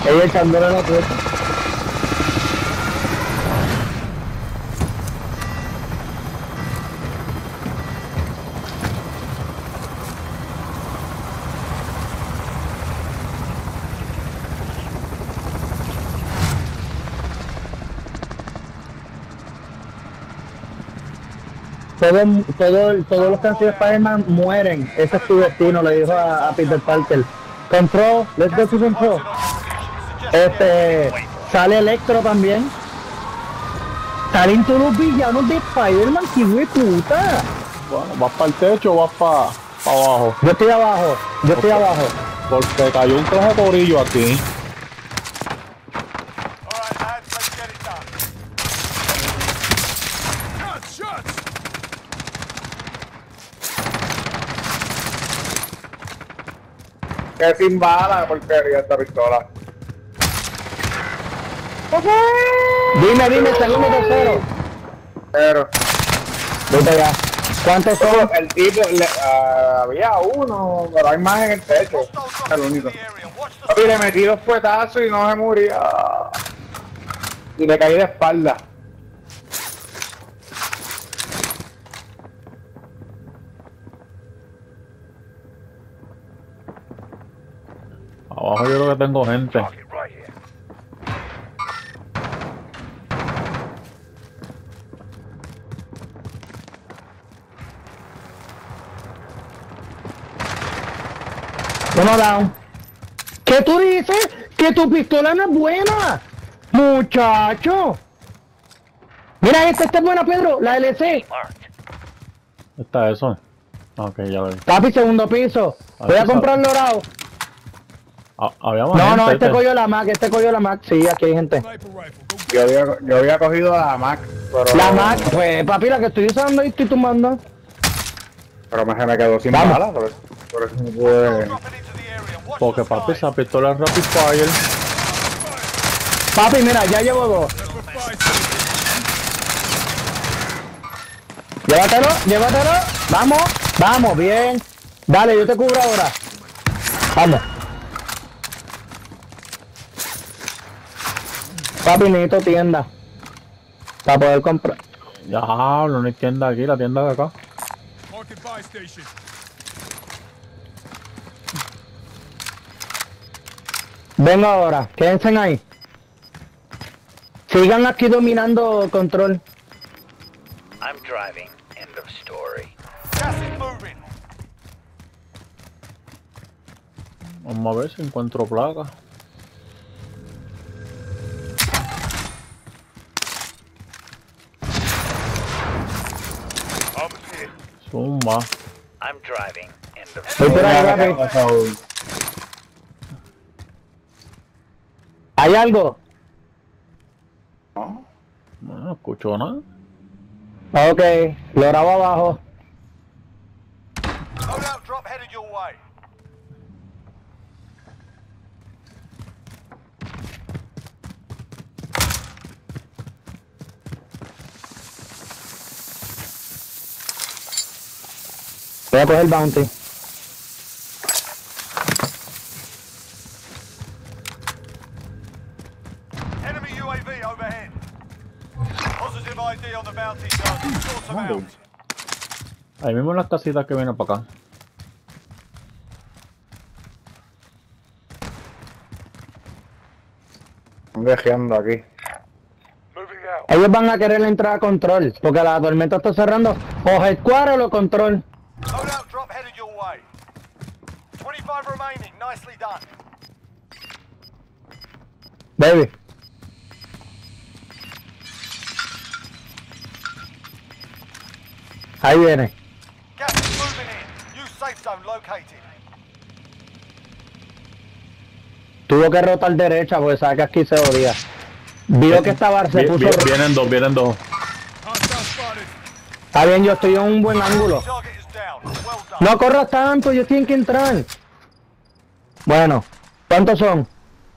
Ella echándole la puerta. Todos los que han sido Spider-Man mueren. Ese es tu destino, le dijo a Peter Parker. Control, let's go to control. Sale Electro también. Salen todos los villanos de Spider-Man, que hijo de puta. Bueno, ¿vas para el techo o vas para abajo? Yo estoy abajo, Porque cayó un traje torillo aquí. Que sin bala, porquería esta pistola. Dime, segundo, tercero. Pero Vete allá. ¿Cuántos son? el tipo, había uno, pero hay más en el techo. Es el único. Y le metí dos fuetazos y no se murió. Y le caí de espalda. Abajo yo creo que tengo gente. Uno down. ¿Qué tú dices? Que tu pistola no es buena. Muchacho. Mira, esta es buena, Pedro. La LC. ¿Está eso? Ok, ya lo vi. Papi, segundo piso. Voy a comprar dorado. Había más No, gente, no, este cogió la Mac, Sí, aquí hay gente. Yo había cogido a la Mac, pero... La Mac, pues, papi, la que estoy usando y estoy tumbando. Pero se me quedó sin Vamos. bala, por eso no pude... Porque papi, esa pistola es Rapid Fire. Papi, mira, ya llevo dos. Llévatelo. Vamos, bien. Dale, yo te cubro ahora. Vamos. Papi, necesito tienda. Para poder comprar. Ya, no hay tienda aquí, la tienda de acá. Venga ahora, quédense ahí. Sigan aquí dominando control. I'm driving. End of story. Vamos a ver si encuentro placa. Zumba. I'm driving. End of Voy por ahí, papi. ¿Hay algo? No escucho nada. Ok, lo grabo abajo. Loadout drop headed your way. Voy a coger el bounty. Enemy UAV overhead. Positive ID on the bounty target. Sort them out. Ahí mismo en las casitas que vienen para acá. Estoy viajeando aquí. Ellos van a querer entrar a control, porque la tormenta está cerrando. O headquarter o control. Loadout drop headed your way. 25 remaining. Nicely done. Baby. Ahí viene. Gas is moving in. New safe zone located. Tuvo que rotar derecha porque sabe que aquí se odia. Vio que esta bar se puso... Vienen dos. Está bien, yo estoy en un buen ángulo. Target is down. Well done. No corras tanto, ellos tienen que entrar. Bueno, ¿cuántos son?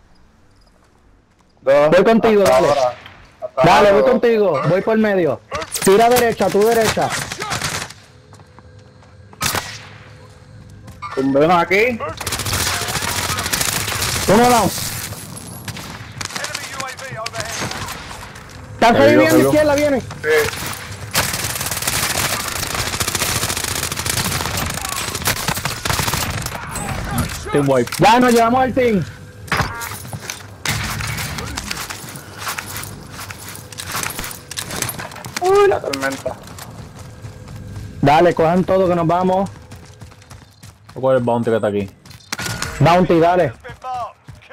Dos. Voy contigo, Hasta dale. ahora. Hasta Dale, ahora voy dos. contigo, voy por medio. Tira derecha, tú derecha. Tumbemos aquí. Uno down. Están reviviendo izquierda, viene. Team wipe. Ya nos llevamos al team. Uy, la tormenta. Dale, cojan todo que nos vamos. ¿Cuál es el bounty que está aquí? Bounty, dale. Has been marked.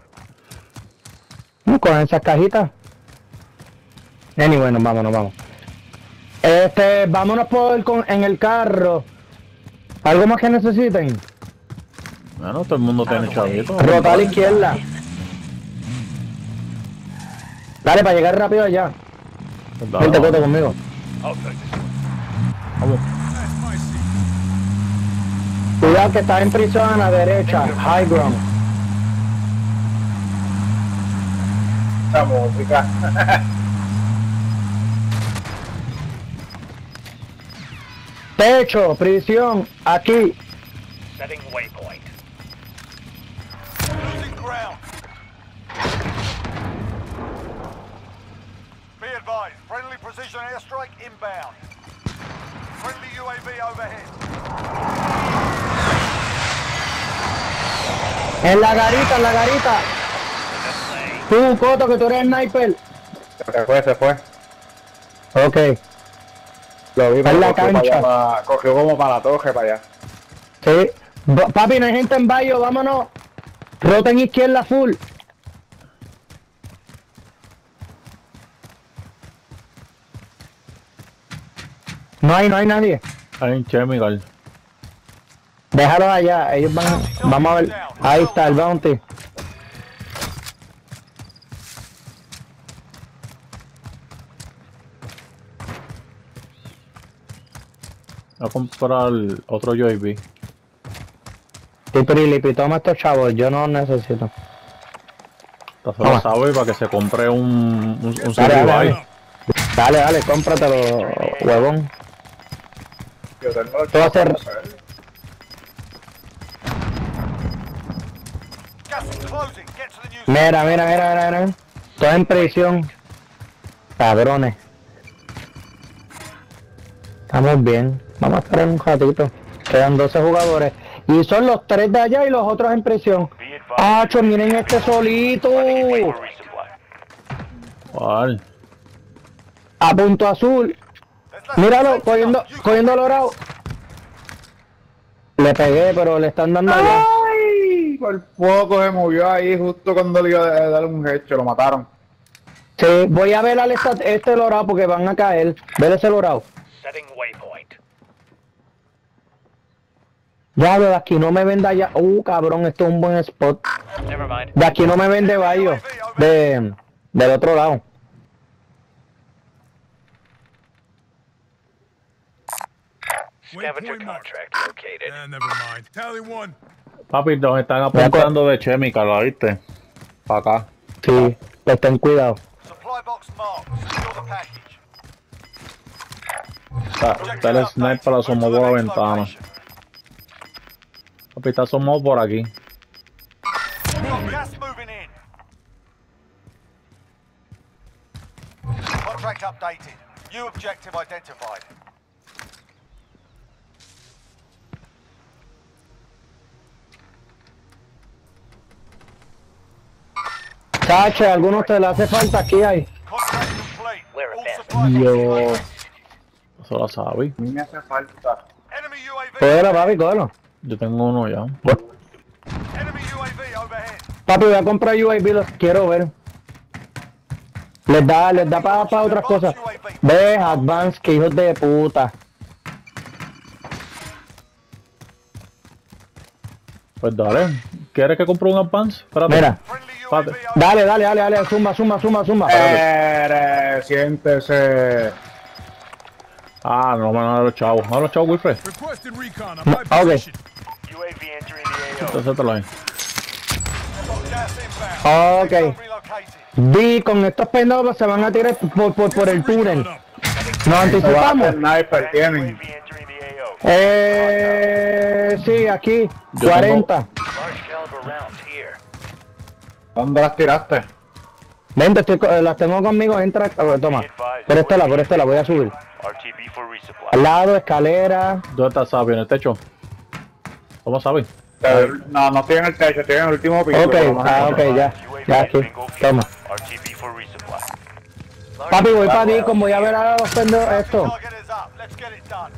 Kill 'em. Cojan esas cajitas. Anyway, nos vamos. Vámonos en el carro. ¿Algo más que necesiten? Bueno, todo el mundo tiene chavito. Rotar a la izquierda. Dale, para llegar rápido allá. Pues dale, Vente, vamos. Coto, conmigo. Vamos. Cuidado que está en prisión a la derecha. High ground. Esa música. Techo, prisión, aquí. Setting waypoint. Losing ground. Be advised, friendly precision airstrike inbound. Friendly UAV overhead. En la garita. Tú, Coto, que tú eres sniper. Se fue. Ok, Lo vi, en pero la cogió cancha. cogió como para la torre para allá. sí. Papi, no hay gente en Bayo, vámonos. Roten izquierda full. No hay nadie. Hay un chemical. Déjalos allá, ellos van. Vamos a ver. Ahí está el bounty. Voy a comprar otro UAV. Lipi, toma estos chavos, yo no necesito. Está solo sabe para que se compre un Dale, Survive. dale, cómpratelo, huevón. Yo tengo el Todo va a ser- Gas is closing. Get to the new Mira. Todo en prisión. Cabrones. Estamos bien. Vamos a esperar un ratito. Quedan 12 jugadores. Y son los 3 de allá y los otros en prisión. ¡Acho, miren este solito! ¿Cuál? A punto azul. Míralo, cogiendo logrado. Le pegué, pero le están dando allá. ¡Ay! Por poco se movió ahí justo cuando le iba a dar un hecho, lo mataron. Sí, voy a ver este logrado porque van a caer. Ver ese logrado. Setting waypoint. Ya, de aquí no me venda ya. Cabrón, esto es un buen spot. Never mind. De aquí no me vende Bayo. Del otro lado. Scavenger contract located. never mind. Tally 1. Papi, nos están apuntando de chemical, ¿viste? Para acá. Sí, pues ten cuidado. Supply box marked. Secure the package. Está el sniper asomado por la ventana. Papi, está asomado por aquí. Got gas moving in. Contract updated. New objective identified. Cache, algunos te le hace falta aquí hay. Contract complete. We're All advanced. supply Dios. Eso lo sabe. A mí me hace falta. Enemy UAV. Cógelo, papi, cógelo. Yo tengo uno ya. Enemy UAV overhead. Papi, voy a comprar UAV, los quiero ver. Les da para otras cosas. Ve, Advance, que hijos de puta. Pues dale. ¿Quieres que compre un advance? Espérate. Mira, Friendly Padre. UAV dale, suma. Siéntese. Ah, no me van a los chavos. ¿No los chavos, Wilfred? Requesting recon on No, my ok. position. UAV entering the AO. Entonces te lo hay. Got gas inbound. Ok. Relocated. Vi, con estos pendejos se van a tirar por el túnel. Nos No va a anticipamos. hacer sniper, tienen. UAV entering the AO. Sí, aquí, Yo 40. Large caliber rounds here. ¿Dónde las tiraste? Vente, las tengo conmigo, entra. Toma. Por este lado, voy a subir. RTB for resupply. Al lado, escalera. ¿Dónde está Sabio? ¿En el techo? ¿Cómo sabes? No, no estoy en el techo, estoy en el último piso. Ok, ok, ya. Ya aquí. Toma. RTB for resupply. Papi, voy para ti, como voy a ver a los pendejos esto. Target is up. Let's get it done.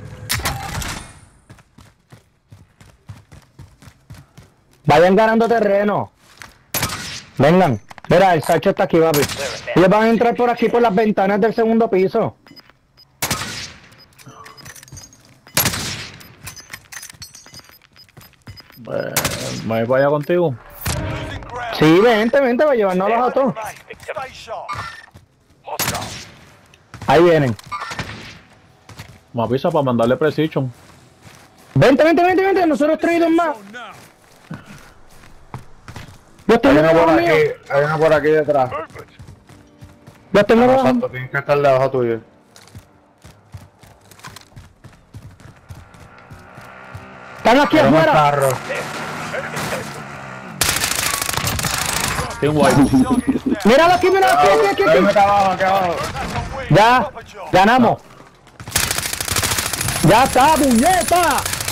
Vayan ganando terreno. Vengan. Mira, el Sacho está aquí, papi. Ellos van a entrar por aquí por las ventanas del segundo piso. ¿Me voy allá contigo? Losing ground. Sí, vente, va a llevarnos a todos. Stay sharp. Hostile. Ahí vienen. Me avisa para mandarle precision. Vente, nosotros traídos más. Los tengo debajo mío. Hay uno por aquí detrás. Los tengo debajo. Exacto, tienes que estar debajo tuyo. Están aquí Tenemos afuera. carro. Team White. Míralo aquí. Ahí me está abajo, aquí abajo. Ya, ganamos. Ya está, puñeta.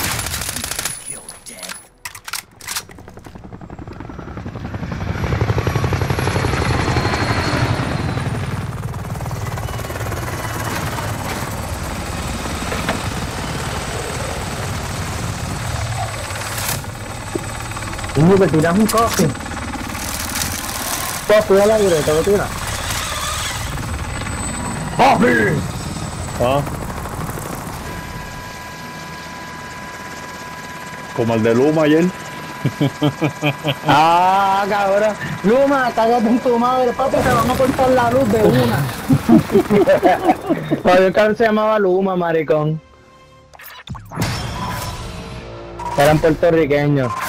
Niño, que tiras un coffee. Coffee al aire, te lo tiras. ¡Coffee! Ah. Como el de Luma ayer. Ah, cabrón. Luma, cállate en tu madre, papi, te van a cortar la luz de una. Todavía el cabrón se llamaba Luma, maricón. Eran puertorriqueños.